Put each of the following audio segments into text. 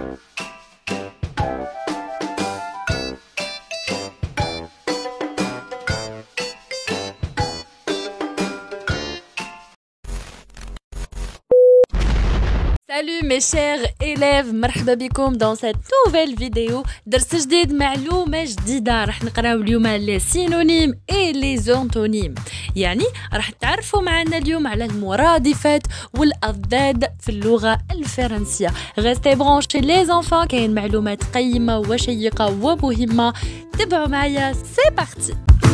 Salut mes chers élèves, مرحبا بكم dans cette nouvelle vidéo. درس جديد معلومة جديدة راح نقراو اليوم les synonymes et les antonymes. يعني راح تعرفوا معنا اليوم على المرادفات والأضداد في اللغة الفرنسية. Restez branchés les enfants, كاين معلومات قيمة وشيقة ومهمة. تبعوا معايا, c'est parti.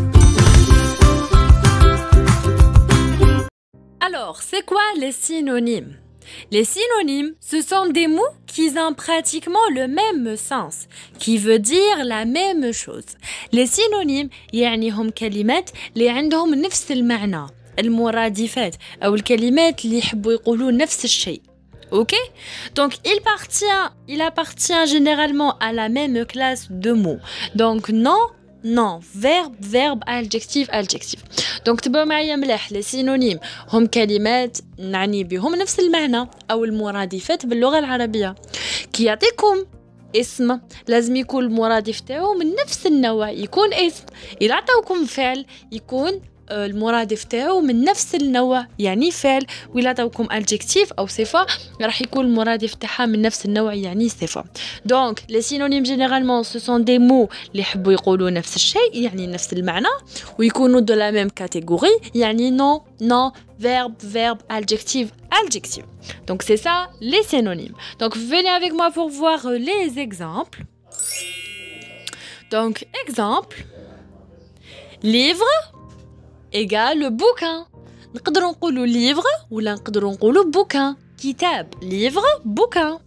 Alors, c'est quoi les synonymes? Les synonymes, ce sont des mots qui ont pratiquement le même sens, qui veut dire la même chose. Les synonymes, يعني هم كلمات اللي عندهم نفس المعنى، المرادفات أو الكلمات اللي يحبوا يقولوا نفس الشيء. Ok? Donc, il appartient généralement à la même classe de mots. Donc, non, verbe, adjectif. Donc تبعوا معايا مليح. les synonymes هم كلمات نعني بهم نفس المعنى أو المرادفات باللغة العربية. كي يعطيكم اسم لازم يكون المرادف تاعو من نفس النوع، يكون اسم. إذا عطاوكم فعل يكون المرادف تاعو من نفس النوع يعني فعل، وإلا عطاوكم adjectif أو صفة راح يكون المرادف تاعها من نفس النوع يعني صفة. Donc les synonymes généralement ce sont des mots اللي يحبوا يقولوا نفس الشيء يعني نفس المعنى ويكونوا de la même catégorie يعني non, verbe, adjectif. Donc c'est ça les synonymes. Donc venez avec moi pour voir les exemples. Donc exemple, livre égale bouquin. نقدروا نقولوا livre ولا نقدروا نقولوا bouquin. كتاب livre bouquin.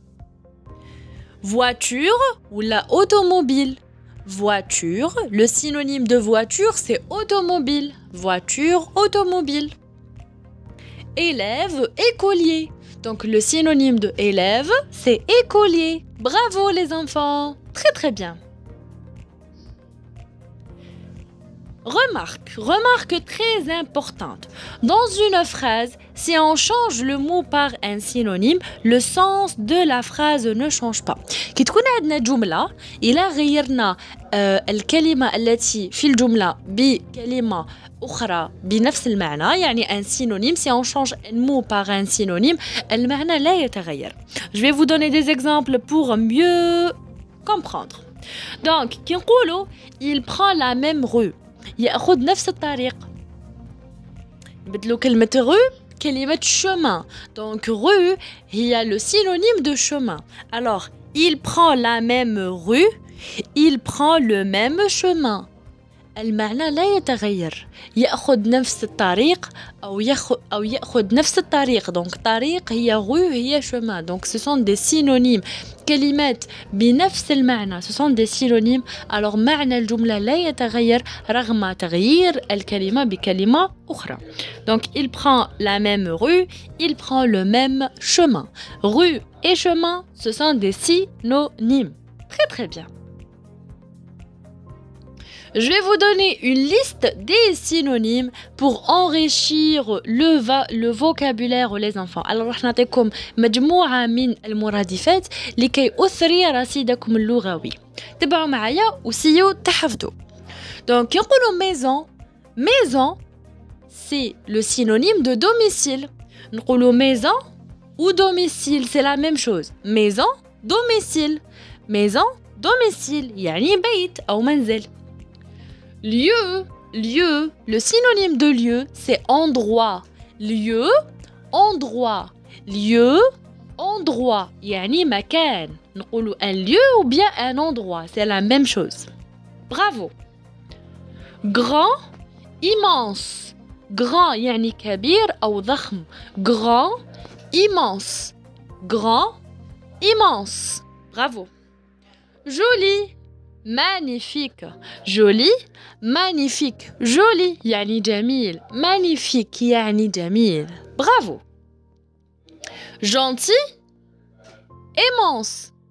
Voiture ولا automobile. Voiture, le synonyme de voiture c'est automobile. Automobile. Élève, écolier. Donc le synonyme de élève c'est écolier. Bravo les enfants. Très bien. Remarque très importante. Dans une phrase, si on change le mot par un synonyme, le sens de la phrase ne change pas. كي تكون عندنا جملة إلا غيرنا الكلمة التي في الجملة بكلمة أخرى بنفس المعنى يعني un synonyme, si on change un mot par un synonyme, المعنى لا يتغير. Je vais vous donner des exemples pour mieux comprendre. Donc كي نقولوا il prend la même rue. يأخذ نفس الطريق. بدلوا كلمة rue كلمة chemin. Donc rue هي le synonyme de chemin. Alors il prend la même rue, il prend le même chemin. المعنى لا يتغير. يأخذ نفس الطريق أو يأخذ نفس الطريق. Donc طريق هي rue هي chemin. Donc ce sont des synonymes. كلمات بنفس المعنى ce sont des synonymes. Alors معنى الجملة لا يتغير رغم تغيير الكلمة بكلمة أخرى. Donc il prend la même rue, il prend le même chemin. Rue et chemin, ce sont des synonymes. Très bien. Je vais vous donner une liste des synonymes pour enrichir le vocabulaire les enfants. Alors راح نعطيكم مجموعة من المرادفات لكي أثري رصيدكم اللغوي. تبعوا معايا وسيو تحفظوا. Donc يقولوا maison c'est le synonyme de domicile. نقولوا maison ou domicile c'est la même chose. Maison, domicile يعني بيت أو منزل. Lieu, le synonyme de lieu, c'est endroit. Lieu, endroit. يعني مكان. نقولوا un lieu ou bien un endroit, c'est la même chose. Bravo. Grand, immense. Grand يعني كبير أو ضخم. Grand, immense. Bravo. Joli. Magnifique. Joli يعني جميل. Magnifique يعني جميل. Bravo. Gentil, immense.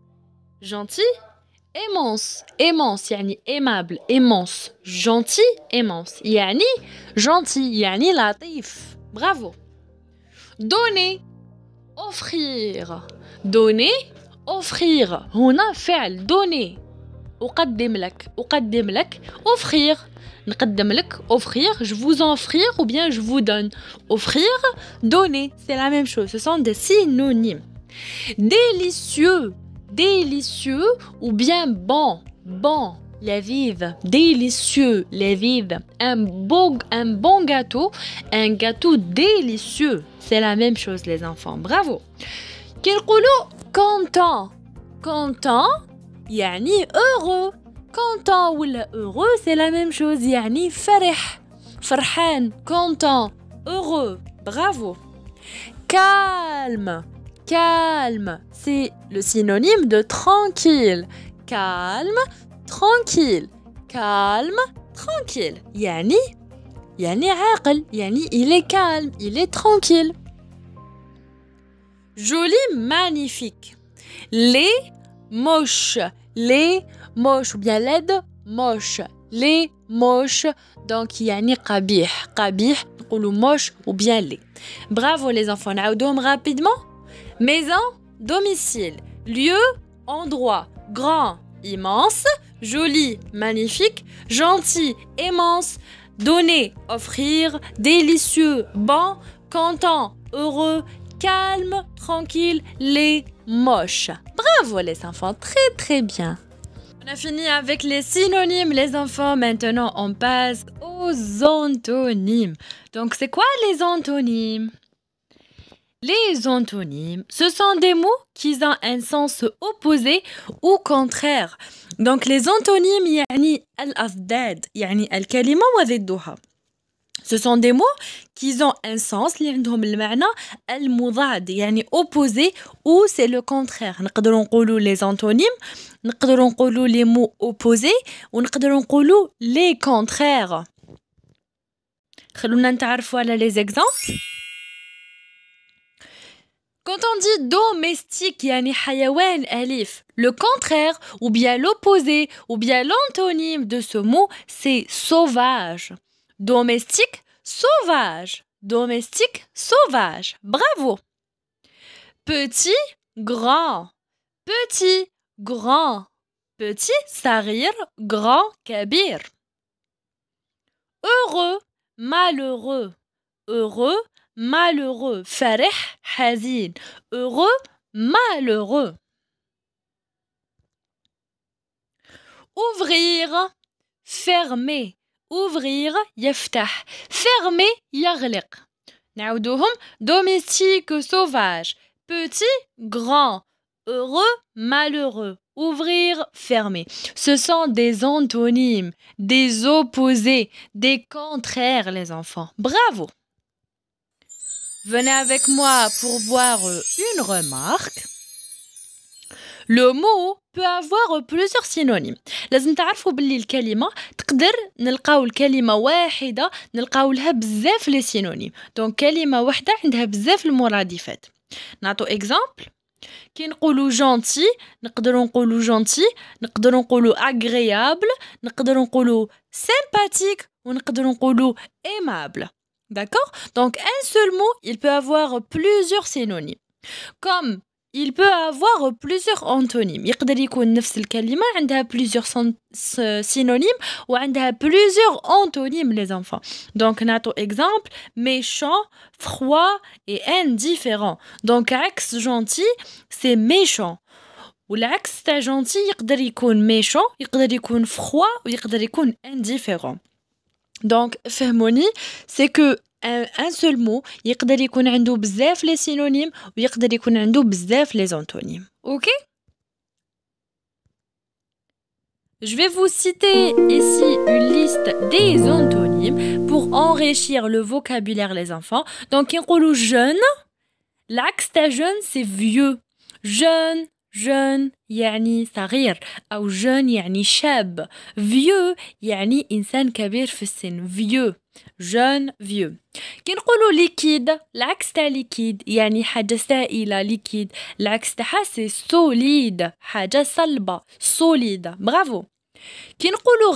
يعني aimable. Immense. Gentil, immense. يعني gentil يعني لطيف. Bravo. Donner, offrir. offrir هنا فعل donner أقدم لك offrir نقدم لك offrir je vous offrir ou bien je vous donne offrir donner c'est la même chose ce sont des synonymes délicieux ou bien bon لذيذ délicieux لذيذ un bon gâteau un gâteau délicieux c'est la même chose les enfants bravo كي نقولوا content يعني heureux content ولا heureux c'est la même chose يعني فرحان content heureux bravo calme c'est le synonyme de tranquille calme tranquille يعني عاقل يعني il est calme il est tranquille joli magnifique les moches ou bien laid moche les moches donc يعني قبيح نقولوا moche ou bien laid bravo les enfants نعاودوهم rapidement maison domicile lieu endroit grand immense joli magnifique gentil immense donner offrir délicieux bon content heureux calme tranquille les moches bravo les enfants très bien on a fini avec les synonymes les enfants maintenant on passe aux antonymes donc c'est quoi les antonymes? Les antonymes, ce sont des mots qui ont un sens opposé ou contraire. Donc les antonymes يعني الأضداد يعني الكلمة وضدها. Ce sont des mots qui ont un sens اللي عندهم المعنى المضاد يعني opposé ou c'est le contraire. نقدروا نقولوا les antonymes, نقدروا نقولوا les mots opposés ونقدروا نقولوا les contraires. خلونا نتعرفوا على les exemples. Quand on dit domestique, yani hayawan alif, le contraire ou bien l'opposé ou bien l'antonyme de ce mot, c'est sauvage. Domestique, sauvage. Bravo. Petit, grand. Petit, sarir, grand, kabir. Heureux, malheureux. فرح حزين heureux malheureux ouvrir يفتح fermer يغلق نعودوهم domestique sauvage petit grand heureux malheureux ouvrir fermer ce sont des antonymes des opposés des contraires les enfants bravo. Venez avec moi pour voir une remarque. Le mot peut avoir plusieurs synonymes. لازم تعرفوا باللي الكلمة تقدر نلقاو الكلمة واحدة نلقاو لها بزاف لي سينونيم. دونك كلمة واحدة عندها بزاف المرادفات. نعطو exemple. كي نقولوا gentil نقدروا نقولوا agréable نقدروا نقولوا sympathique ونقدروا نقولوا aimable. D'accord? Donc, un seul mot, il peut avoir plusieurs synonymes. Comme il peut avoir plusieurs antonymes. يقدر يكون نفس الكلمة عندها plusieurs synonymes ou عندها plusieurs antonymes les enfants. Donc, نعطو exemple méchant, froid et indifférent. Donc, axe gentil, c'est méchant. والعكس تاع gentil يقدر يكون méchant, يقدر يكون froid ou يقدر يكون indifférent. Donc, فهموني, c'est que un seul mot يقدر يكون عنده بزاف les synonymes ويقدر يكون عنده بزاف les antonymes. OK? Je vais vous citer ici une liste des antonymes pour enrichir le vocabulaire les enfants. Donc, كي نقولوا jeune, l'axe تاع jeune c'est vieux. jeune يعني صغير أو jeune يعني شاب. vieux يعني إنسان كبير في السن. vieux. كي نقولوا liquide العكس تاع liquide يعني حاجة سائلة liquide. العكس تاعها c'est solide حاجة صلبة solide. bravo. كي نقولوا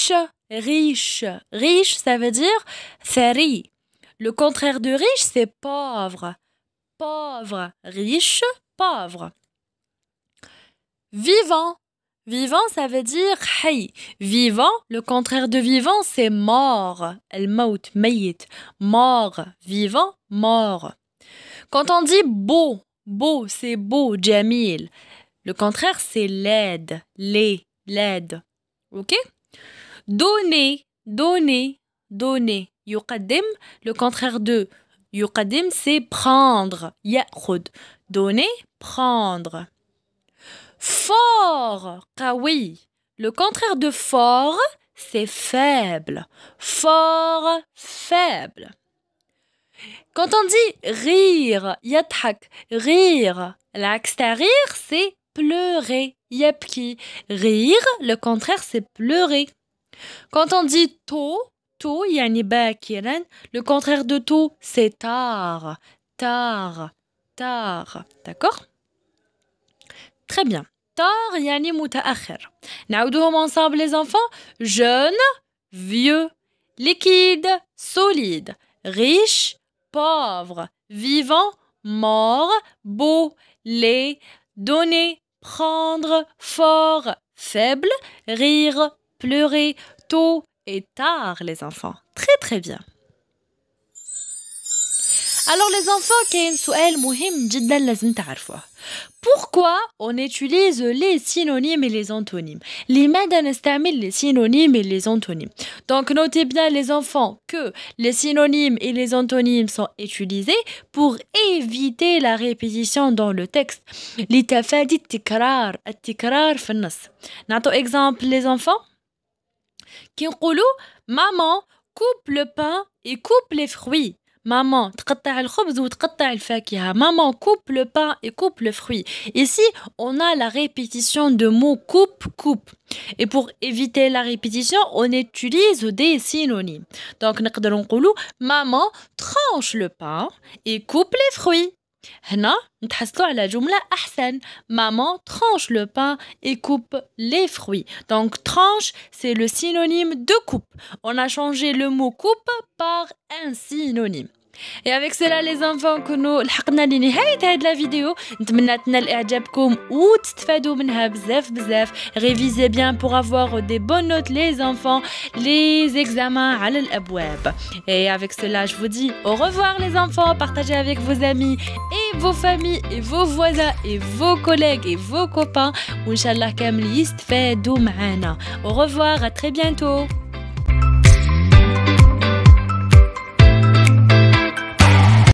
riche ça veut dire ثري. le contraire de riche c'est pauvre. riche pauvre. vivant. Vivant, ça veut dire حي. Vivant, le contraire de vivant, c'est mort. الموت, ميت. Mort, vivant, mort. Quand on dit beau, beau, c'est beau, جميل. Le contraire, c'est laide, laide. Ok? Donner, donner, donner. يقدم, le contraire de يقدم, c'est prendre. يأخذ. Donner, prendre. Fort, قوي. Le contraire de fort, c'est faible. Fort, faible. Quand on dit rire, يضحك, rire. L'axe à rire, c'est pleurer. يبكي. Rire, le contraire, c'est pleurer. Quand on dit tôt, tôt, يعني باكرا, le contraire de tôt, c'est tard. Tard, tard. D'accord? Très bien. Tard, يعني متأخر. نعودوهم ensemble les enfants. Jeune, vieux. Liquide, solide. Riche, pauvre. Vivant, mort. Beau, laid. Donner, prendre. Fort, faible. Rire, pleurer. Tôt et tard, les enfants. Très très bien. Alors les enfants, كاين سؤال مهم جدا لازم تعرفوه. Pourquoi on utilise les synonymes et les antonymes? لماذا نستعمل les synonymes et les antonymes? Donc notez bien les enfants que les synonymes et les antonymes sont utilisés pour éviter la répétition dans le texte. لتفادي التكرار في النص. نعطو exemple les enfants. كي نقولوا maman coupe le pain et coupe les fruits. Maman تقطع الخبز وتقطع الفاكهة. Maman coupe le pain et coupe le fruit. Ici, on a la répétition de mots coupe. Et pour éviter la répétition, on utilise des synonymes. Donc, نقدر نقولوا maman tranche le pain et coupe les fruits. هنا نتحصلوا على جملة أحسن. Maman tranche le pain et coupe les fruits. Donc, tranche, c'est le synonyme de coupe. On a changé le mot coupe par un synonyme. Et avec cela les enfants كنو لحقنا لنهاية هاد la vidéo. نتمنى تنال إعجابكم وتستفادوا منها بزاف. Révisez bien pour avoir des bonnes notes les enfants. Les examens على الأبواب. Et avec cela je vous dis au revoir les enfants. Partagez avec vos amis et vos familles et vos voisins et vos collègues et vos copains. وإن شاء الله كامل يستفادوا معنا. Au revoir, à très bientôt.